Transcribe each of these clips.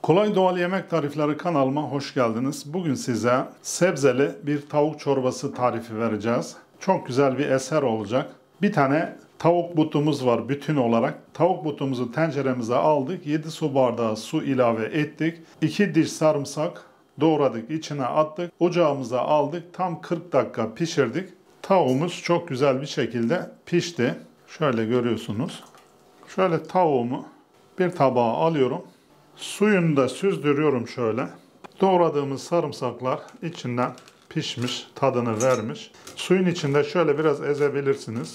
Kolay Doğal Yemek Tarifleri kanalıma hoş geldiniz. Bugün size sebzeli bir tavuk çorbası tarifi vereceğiz. Çok güzel bir eser olacak. Bir tane tavuk butumuz var bütün olarak. Tavuk butumuzu tenceremize aldık. 7 su bardağı su ilave ettik. 2 diş sarımsak doğradık, içine attık. Ocağımıza aldık. Tam 40 dakika pişirdik. Tavuğumuz çok güzel bir şekilde pişti. Şöyle görüyorsunuz. Şöyle tavuğumu bir tabağa alıyorum. Suyunu da süzdürüyorum şöyle. Doğradığımız sarımsaklar içinden pişmiş, tadını vermiş. Suyun içinde şöyle biraz ezebilirsiniz.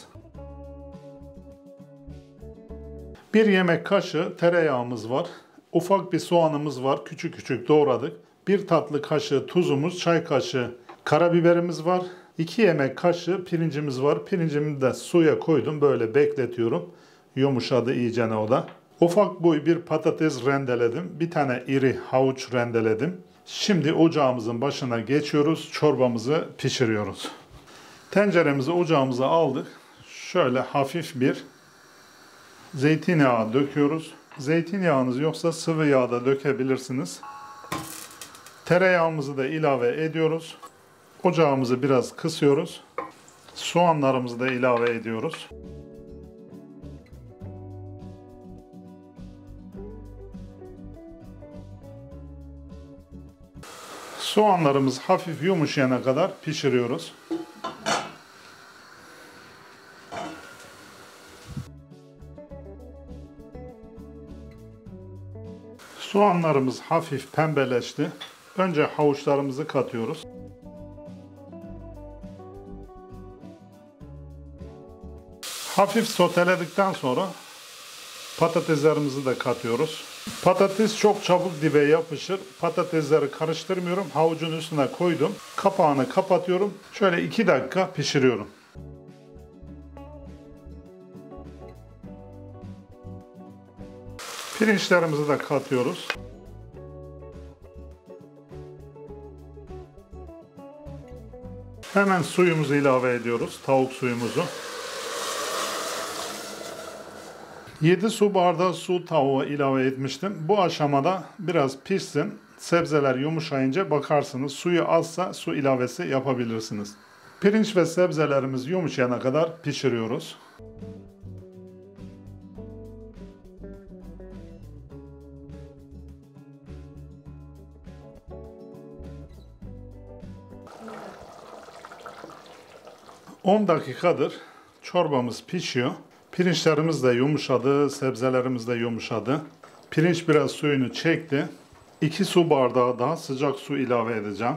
Bir yemek kaşığı tereyağımız var. Ufak bir soğanımız var. Küçük küçük doğradık. Bir tatlı kaşığı tuzumuz, çay kaşığı karabiberimiz var. 2 yemek kaşığı pirincimiz var. Pirincimi de suya koydum. Böyle bekletiyorum. Yumuşadı iyicene o da. Ufak boy bir patates rendeledim. Bir tane iri havuç rendeledim. Şimdi ocağımızın başına geçiyoruz. Çorbamızı pişiriyoruz. Tenceremizi ocağımıza aldık. Şöyle hafif bir zeytinyağı döküyoruz. Zeytinyağınız yoksa sıvı yağ da dökebilirsiniz. Tereyağımızı da ilave ediyoruz. Ocağımızı biraz kısıyoruz. Soğanlarımızı da ilave ediyoruz. Soğanlarımız hafif yumuşayana kadar pişiriyoruz. Soğanlarımız hafif pembeleşti. Önce havuçlarımızı katıyoruz. Hafif soteledikten sonra patateslerimizi de katıyoruz. Patates çok çabuk dibe yapışır. Patatesleri karıştırmıyorum. Havucun üstüne koydum. Kapağını kapatıyorum. Şöyle 2 dakika pişiriyorum. Pirinçlerimizi de katıyoruz. Hemen suyumuzu ilave ediyoruz. Tavuk suyumuzu. 7 su bardağı su tavuğa ilave etmiştim. Bu aşamada biraz pişsin. Sebzeler yumuşayınca bakarsınız. Suyu azsa su ilavesi yapabilirsiniz. Pirinç ve sebzelerimiz yumuşayana kadar pişiriyoruz. ...10 dakikadır çorbamız pişiyor. Pirinçlerimiz de yumuşadı, sebzelerimiz de yumuşadı. Pirinç biraz suyunu çekti. 2 su bardağı daha sıcak su ilave edeceğim.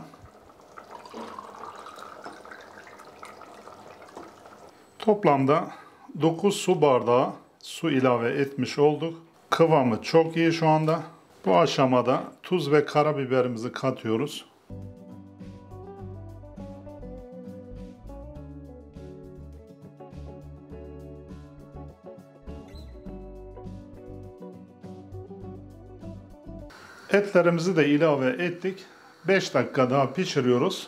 Toplamda 9 su bardağı su ilave etmiş olduk. Kıvamı çok iyi şu anda. Bu aşamada tuz ve karabiberimizi katıyoruz. Etlerimizi de ilave ettik. 5 dakika daha pişiriyoruz.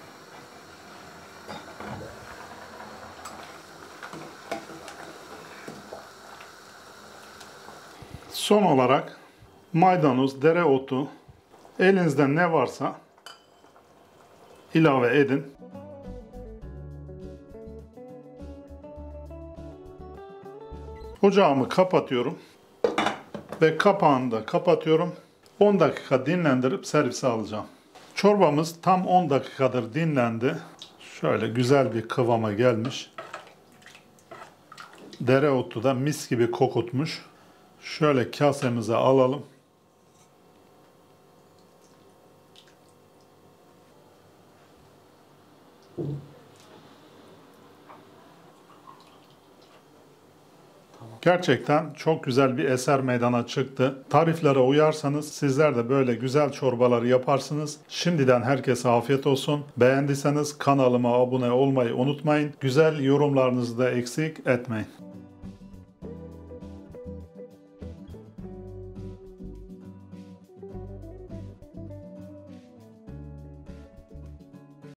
Son olarak maydanoz, dereotu, elinizde ne varsa ilave edin. Ocağımı kapatıyorum ve kapağını da kapatıyorum. 10 dakika dinlendirip servise alacağım. Çorbamız tam 10 dakikadır dinlendi. Şöyle güzel bir kıvama gelmiş. Dereotu da mis gibi kokutmuş. Şöyle kasemize alalım. Gerçekten çok güzel bir eser meydana çıktı. Tariflere uyarsanız sizler de böyle güzel çorbaları yaparsınız. Şimdiden herkese afiyet olsun. Beğendiyseniz kanalıma abone olmayı unutmayın. Güzel yorumlarınızı da eksik etmeyin.